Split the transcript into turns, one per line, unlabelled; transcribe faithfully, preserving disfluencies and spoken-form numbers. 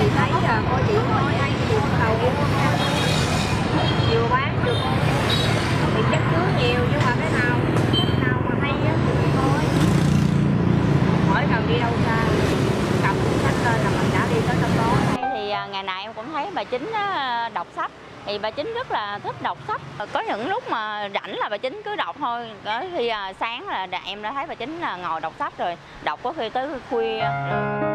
thấy là coi chị nói hay thì bắt đầu vừa bán được thì chất chứa nhiều, nhưng mà cái nào cái nào mà hay á thì thôi, mỗi lần đi đâu xa cầm sách lên là mình đã đi tới trong đó.
Thì ngày nào em cũng thấy bà Chính đọc sách, thì bà Chính rất là thích đọc sách. Có những lúc mà rảnh là bà Chính cứ đọc thôi. Có khi sáng là em đã thấy bà Chính là ngồi đọc sách rồi, đọc có khi tới khuya.